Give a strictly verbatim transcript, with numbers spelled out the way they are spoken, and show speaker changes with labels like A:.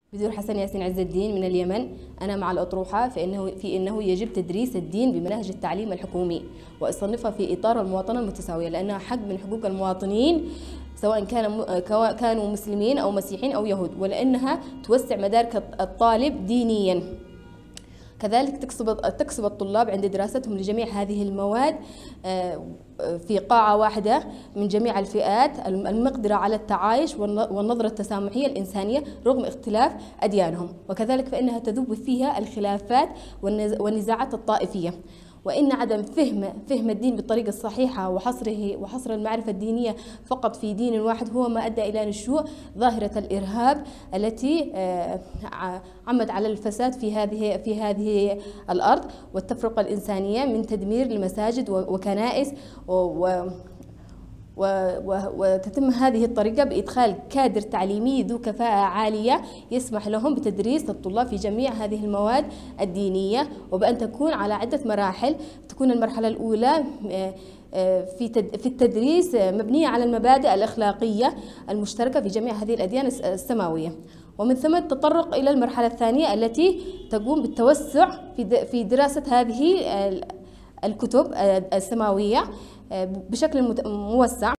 A: بدور حسن ياسين عز الدين من اليمن. أنا مع الأطروحة في أنه في أنه يجب تدريس الدين بمناهج التعليم الحكومي وإصنفها في إطار المواطنة المتساوية، لأنها حق من حقوق المواطنين سواء كان كانوا مسلمين أو مسيحيين أو يهود، ولأنها توسع مدارك الطالب دينيا. كذلك تكسب تكسب الطلاب عند دراستهم لجميع هذه المواد في قاعة واحدة من جميع الفئات المقدرة على التعايش والنظرة التسامحية الإنسانية رغم اختلاف أديانهم، وكذلك فإنها تذوب فيها الخلافات والنزاعات الطائفية. وإن عدم فهم فهم الدين بالطريقة الصحيحة وحصره وحصر المعرفة الدينية فقط في دين واحد هو ما أدى إلى نشوء ظاهرة الإرهاب التي عمد على الفساد في هذه في هذه الأرض والتفرقة الإنسانية من تدمير المساجد وكنائس، و وتتم هذه الطريقة بإدخال كادر تعليمي ذو كفاءة عالية يسمح لهم بتدريس الطلاب في جميع هذه المواد الدينية، وبأن تكون على عدة مراحل. تكون المرحلة الأولى في في التدريس مبنية على المبادئ الأخلاقية المشتركة في جميع هذه الأديان السماوية، ومن ثم التطرق إلى المرحلة الثانية التي تقوم بالتوسع في في دراسة هذه الكتب السماوية بشكل موسع.